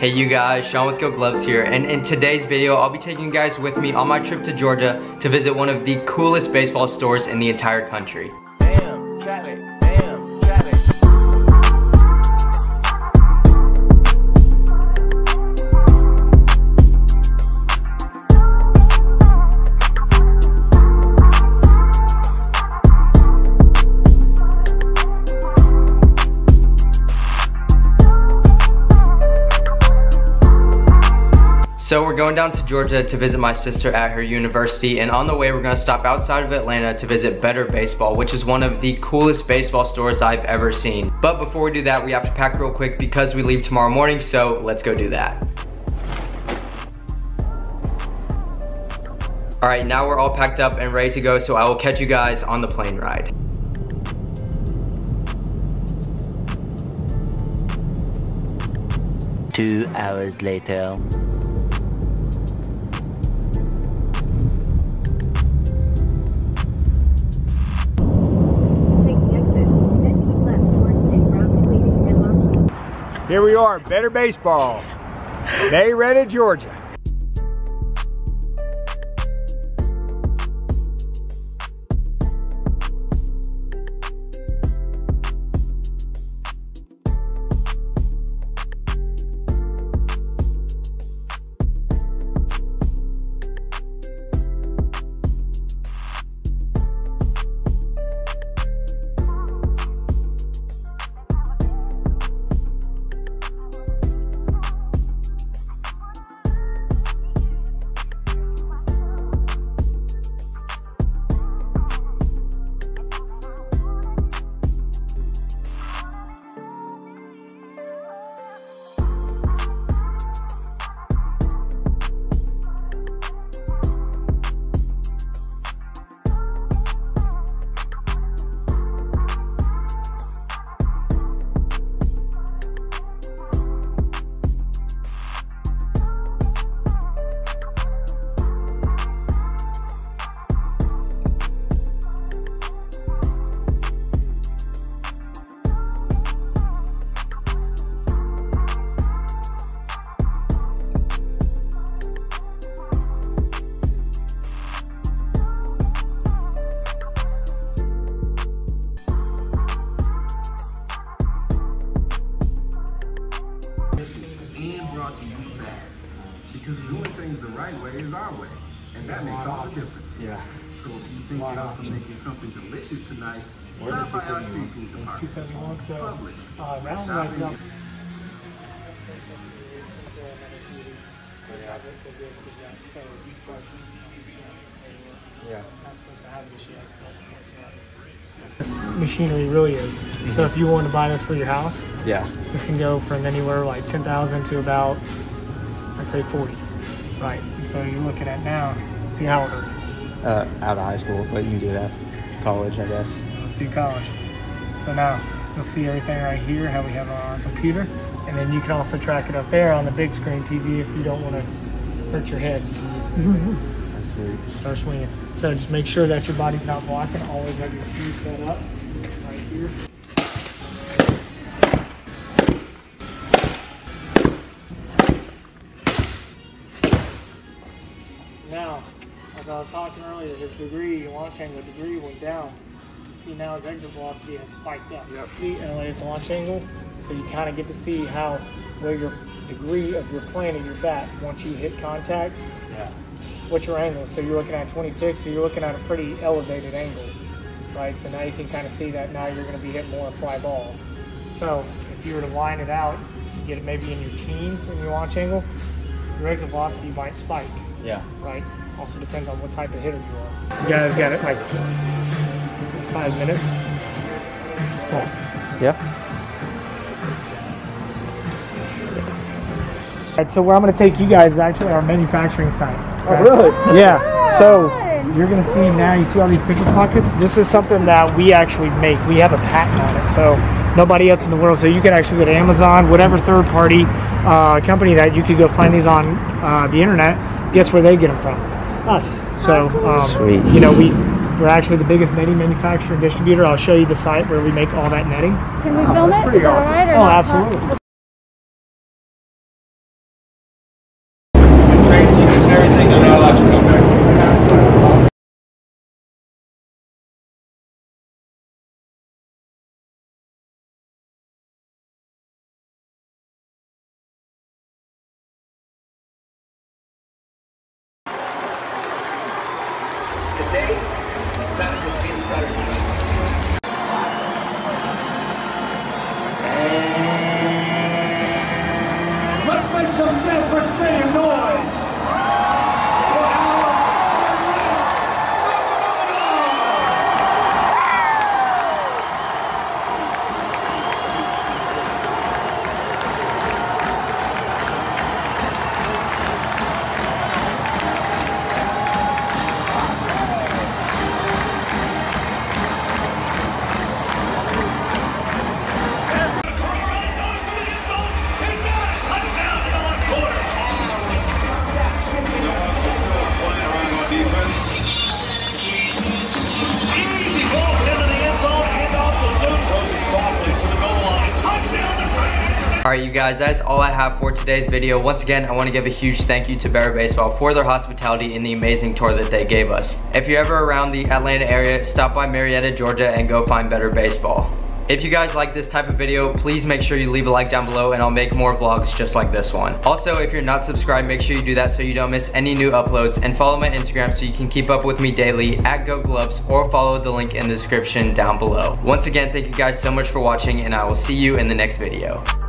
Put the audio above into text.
Hey you guys, Sean with Go Gloves here, and in today's video I'll be taking you guys with me on my trip to Georgia to visit one of the coolest baseball stores in the entire country. Damn, Cali, damn, Cali. So we're going down to Georgia to visit my sister at her university, and on the way we're gonna stop outside of Atlanta to visit Better Baseball, which is one of the coolest baseball stores I've ever seen. But before we do that, we have to pack real quick because we leave tomorrow morning, so let's go do that. All right, now we're all packed up and ready to go, so I will catch you guys on the plane ride. Two hours later. Here we are, Better Baseball, Marietta, Georgia. To you fast, because doing things the right way is our way, and that makes all the difference. Yeah. So if you think you're out for making something delicious tonight, stop by our seafood department. 271, so Publix. round right now. Yeah. Not supposed to have this yet. This machinery really is. So if you want to buy this for your house, Yeah. this can go from anywhere like 10,000 to about, I'd say 40. Right. And so you're looking at now, see how old are you? Out of high school, but you can do that. College, I guess. Let's do college. So now you'll see everything right here, how we have on our computer. And then you can also track it up there on the big screen TV if you don't want to hurt your head. That's sweet. Start swinging. So just make sure that your body's not blocking. Always have your feet set up right here. Now, as I was talking earlier, his degree, launch angle degree went down. You see now his exit velocity has spiked up. Yep. The latest launch angle, so you kind of get to see how where your degree of your plane of your bat once you hit contact. Yeah. What's your angle? So you're looking at 26, so you're looking at a pretty elevated angle, right? So now you can kind of see that now you're going to be hitting more fly balls. So if you were to line it out, you get it maybe in your teens in your launch angle, your exit velocity might spike. Yeah. Right? Also depends on what type of hitter you are. You guys got it like 5 minutes? Cool. Yeah. All right, so where I'm going to take you guys is actually our manufacturing site. Oh, really? Yeah. So you're going to see now, you see all these pickle pockets? This is something that we actually make. We have a patent on it. So nobody else in the world. So you can actually go to Amazon, whatever third-party company that you could go find these on the internet. Guess where they get them from? Us. So, Sweet. you know, we're actually the biggest netting manufacturer and distributor. I'll show you the site where we make all that netting. Can we film it? Is that all right or Oh, not? absolutely. today, it's managers we decided to do. Let's make some Sanford Stadium noise for our third-ranked Georgia Bulldogs! Alright you guys, that's all I have for today's video. Once again, I want to give a huge thank you to Better Baseball for their hospitality and the amazing tour that they gave us. If you're ever around the Atlanta area, stop by Marietta, Georgia and go find Better Baseball. If you guys like this type of video, please make sure you leave a like down below and I'll make more vlogs just like this one. Also, if you're not subscribed, make sure you do that so you don't miss any new uploads, and follow my Instagram so you can keep up with me daily at GoGloves, or follow the link in the description down below. Once again, thank you guys so much for watching and I will see you in the next video.